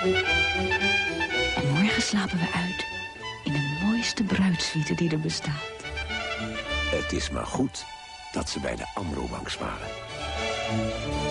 En morgen slapen we uit in de mooiste bruidssuite die er bestaat. Het is maar goed dat ze bij de Amro-bank sparen.